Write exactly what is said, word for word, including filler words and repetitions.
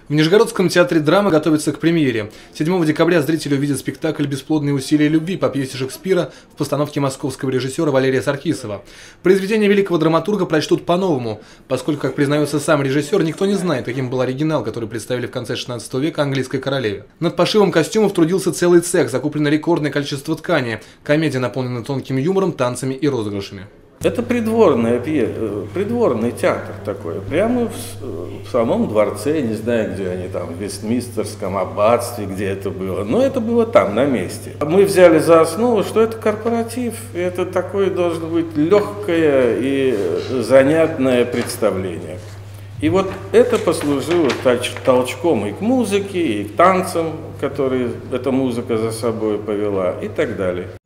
В Нижегородском театре драмы готовится к премьере. седьмого декабря зрители увидят спектакль «Бесплодные усилия любви» по пьесе Шекспира в постановке московского режиссера Валерия Саркисова. Произведение великого драматурга прочтут по-новому, поскольку, как признается сам режиссер, никто не знает, каким был оригинал, который представили в конце шестнадцатого века английской королеве. Над пошивом костюмов трудился целый цех, закуплено рекордное количество ткани. Комедия наполнена тонким юмором, танцами и розыгрышами. Это придворный, придворный театр такой, прямо в, в самом дворце, я не знаю, где они там, в Вестминстерском аббатстве, где это было, но это было там, на месте. Мы взяли за основу, что это корпоратив, это такое должно быть легкое и занятное представление. И вот это послужило толчком и к музыке, и к танцам, которые эта музыка за собой повела, и так далее.